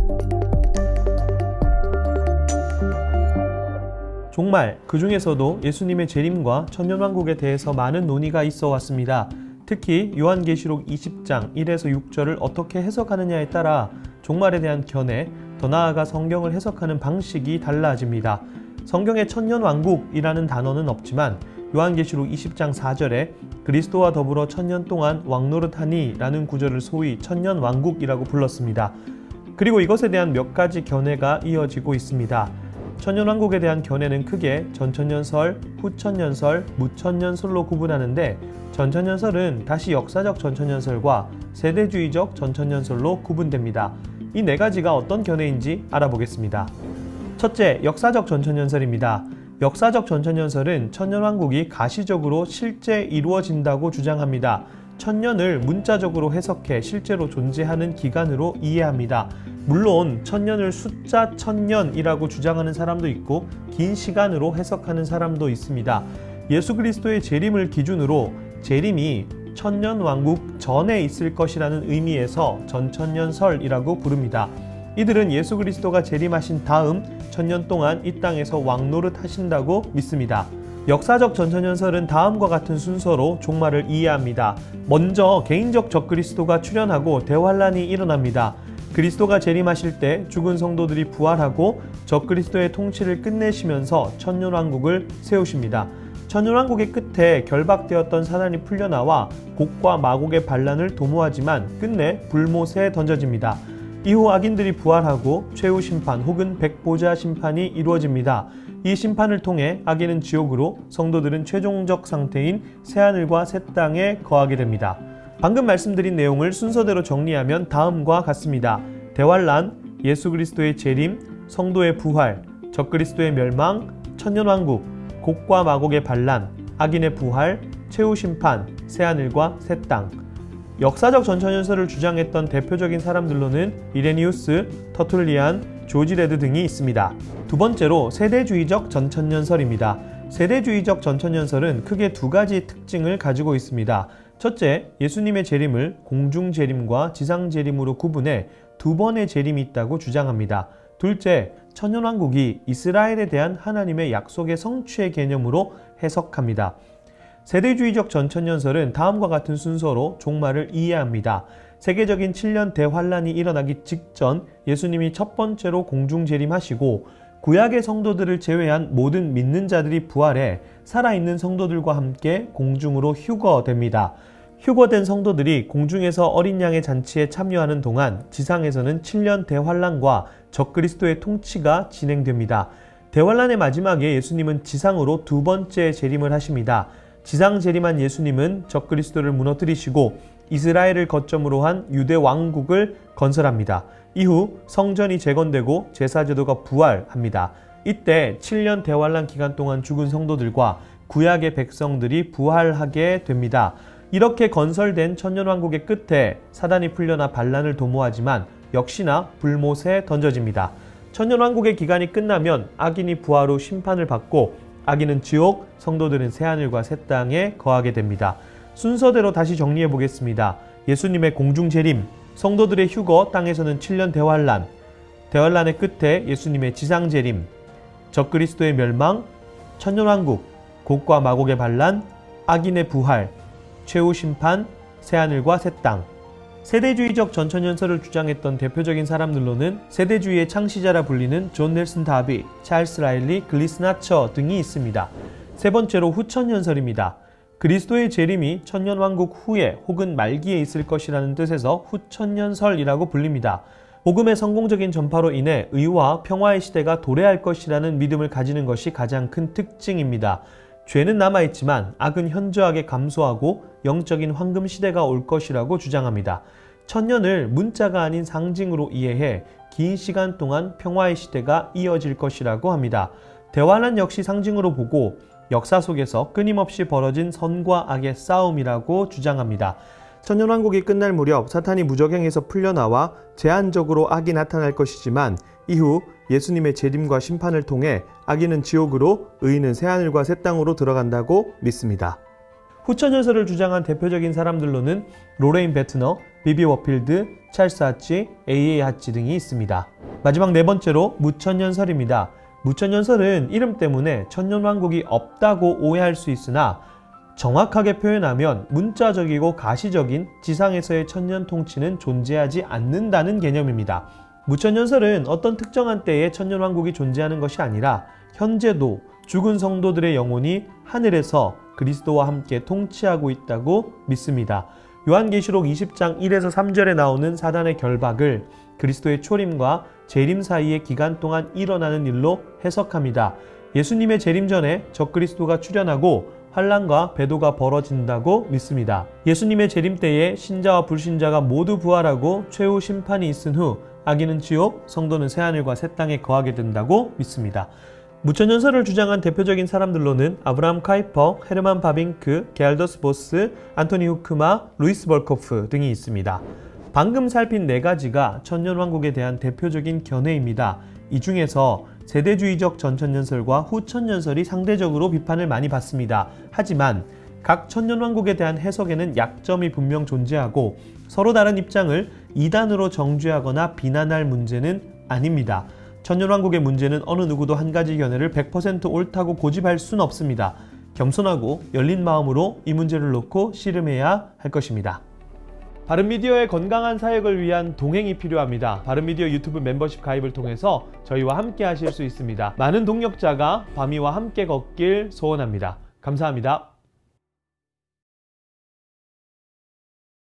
종말, 그 중에서도 예수님의 재림과 천년왕국에 대해서 많은 논의가 있어 왔습니다. 특히 요한계시록 20장 1에서 6절을 어떻게 해석하느냐에 따라 종말에 대한 견해, 더 나아가 성경을 해석하는 방식이 달라집니다. 성경에 천년왕국이라는 단어는 없지만 요한계시록 20장 4절에 그리스도와 더불어 천년 동안 왕노릇하니 라는 구절을 소위 천년왕국이라고 불렀습니다. 그리고 이것에 대한 몇 가지 견해가 이어지고 있습니다. 천년왕국에 대한 견해는 크게 전천년설, 후천년설, 무천년설로 구분하는데 전천년설은 다시 역사적 전천년설과 세대주의적 전천년설로 구분됩니다. 이 네 가지가 어떤 견해인지 알아보겠습니다. 첫째, 역사적 전천년설입니다. 역사적 전천년설은 천년왕국이 가시적으로 실제 이루어진다고 주장합니다. 천년을 문자적으로 해석해 실제로 존재하는 기간으로 이해합니다. 물론 천년을 숫자 천년이라고 주장하는 사람도 있고 긴 시간으로 해석하는 사람도 있습니다. 예수 그리스도의 재림을 기준으로 재림이 천년왕국 전에 있을 것이라는 의미에서 전천년설이라고 부릅니다. 이들은 예수 그리스도가 재림하신 다음 천년 동안 이 땅에서 왕노릇 하신다고 믿습니다. 역사적 전천년설은 다음과 같은 순서로 종말을 이해합니다. 먼저 개인적 적그리스도가 출현하고 대환란이 일어납니다. 그리스도가 재림하실 때 죽은 성도들이 부활하고 적그리스도의 통치를 끝내시면서 천년왕국을 세우십니다. 천년왕국의 끝에 결박되었던 사단이 풀려나와 곡과 마곡의 반란을 도모하지만 끝내 불못에 던져집니다. 이후 악인들이 부활하고 최후 심판 혹은 백보자 심판이 이루어집니다. 이 심판을 통해 악인은 지옥으로, 성도들은 최종적 상태인 새하늘과 새 땅에 거하게 됩니다. 방금 말씀드린 내용을 순서대로 정리하면 다음과 같습니다. 대환란, 예수 그리스도의 재림, 성도의 부활, 적그리스도의 멸망, 천년왕국, 곡과 마곡의 반란, 악인의 부활, 최후 심판, 새하늘과 새 땅. 역사적 전천년설을 주장했던 대표적인 사람들로는 이레니우스, 터툴리안, 조지 레드 등이 있습니다. 두 번째로 세대주의적 전천년설입니다. 세대주의적 전천년설은 크게 두 가지 특징을 가지고 있습니다. 첫째, 예수님의 재림을 공중재림과 지상재림으로 구분해 두 번의 재림이 있다고 주장합니다. 둘째, 천년왕국이 이스라엘에 대한 하나님의 약속의 성취의 개념으로 해석합니다. 세대주의적 전천년설은 다음과 같은 순서로 종말을 이해합니다. 세계적인 7년 대환란이 일어나기 직전 예수님이 첫 번째로 공중재림하시고 구약의 성도들을 제외한 모든 믿는 자들이 부활해 살아있는 성도들과 함께 공중으로 휴거됩니다. 휴거된 성도들이 공중에서 어린 양의 잔치에 참여하는 동안 지상에서는 7년 대환란과 적그리스도의 통치가 진행됩니다. 대환란의 마지막에 예수님은 지상으로 두 번째 재림을 하십니다. 지상 재림한 예수님은 적그리스도를 무너뜨리시고 이스라엘을 거점으로 한 유대 왕국을 건설합니다. 이후 성전이 재건되고 제사제도가 부활합니다. 이때 7년 대환란 기간 동안 죽은 성도들과 구약의 백성들이 부활하게 됩니다. 이렇게 건설된 천년왕국의 끝에 사단이 풀려나 반란을 도모하지만 역시나 불못에 던져집니다. 천년왕국의 기간이 끝나면 악인이 부활 후 심판을 받고 악인은 지옥, 성도들은 새하늘과 새 땅에 거하게 됩니다. 순서대로 다시 정리해 보겠습니다. 예수님의 공중재림, 성도들의 휴거, 땅에서는 7년 대환란, 대환란의 끝에 예수님의 지상재림, 적그리스도의 멸망, 천년왕국, 곡과 마곡의 반란, 악인의 부활, 최후 심판, 새하늘과 새 땅. 세대주의적 전천년설을 주장했던 대표적인 사람들로는 세대주의의 창시자라 불리는 존 넬슨 다비, 찰스 라일리, 글리스 나처 등이 있습니다. 세 번째로 후천년설입니다. 그리스도의 재림이 천년왕국 후에 혹은 말기에 있을 것이라는 뜻에서 후천년설이라고 불립니다. 복음의 성공적인 전파로 인해 의와 평화의 시대가 도래할 것이라는 믿음을 가지는 것이 가장 큰 특징입니다. 죄는 남아있지만 악은 현저하게 감소하고 영적인 황금 시대가 올 것이라고 주장합니다. 천년을 문자가 아닌 상징으로 이해해 긴 시간 동안 평화의 시대가 이어질 것이라고 합니다. 대환란 역시 상징으로 보고 역사 속에서 끊임없이 벌어진 선과 악의 싸움이라고 주장합니다. 천년왕국이 끝날 무렵 사탄이 무적행에서 풀려나와 제한적으로 악이 나타날 것이지만 이후 예수님의 재림과 심판을 통해 악인은 지옥으로, 의인은 새하늘과 새 땅으로 들어간다고 믿습니다. 후천년설을 주장한 대표적인 사람들로는 로레인 베트너, 비비 워필드, 찰스 하치, A.A. 하치 등이 있습니다. 마지막 네 번째로 무천년설입니다. 무천년설은 이름 때문에 천년왕국이 없다고 오해할 수 있으나 정확하게 표현하면 문자적이고 가시적인 지상에서의 천년 통치는 존재하지 않는다는 개념입니다. 무천년설은 어떤 특정한 때에 천년왕국이 존재하는 것이 아니라 현재도 죽은 성도들의 영혼이 하늘에서 그리스도와 함께 통치하고 있다고 믿습니다. 요한계시록 20장 1에서 3절에 나오는 사단의 결박을 그리스도의 초림과 재림 사이의 기간 동안 일어나는 일로 해석합니다. 예수님의 재림 전에 적그리스도가 출현하고 환난과 배도가 벌어진다고 믿습니다. 예수님의 재림 때에 신자와 불신자가 모두 부활하고 최후 심판이 있은 후 악인은 지옥, 성도는 새하늘과 새 땅에 거하게 된다고 믿습니다. 무천년설을 주장한 대표적인 사람들로는 아브라함 카이퍼, 헤르만 바빙크, 게알더스 보스, 안토니 후크마, 루이스 벌코프 등이 있습니다. 방금 살핀 네 가지가 천년왕국에 대한 대표적인 견해입니다. 이 중에서 세대주의적 전천년설과 후천년설이 상대적으로 비판을 많이 받습니다. 하지만 각 천년왕국에 대한 해석에는 약점이 분명 존재하고 서로 다른 입장을 이단으로 정죄하거나 비난할 문제는 아닙니다. 천년왕국의 문제는 어느 누구도 한 가지 견해를 100% 옳다고 고집할 수는 없습니다. 겸손하고 열린 마음으로 이 문제를 놓고 씨름해야 할 것입니다. 바른미디어의 건강한 사역을 위한 동행이 필요합니다. 바른미디어 유튜브 멤버십 가입을 통해서 저희와 함께 하실 수 있습니다. 많은 동력자가 바미와 함께 걷길 소원합니다. 감사합니다.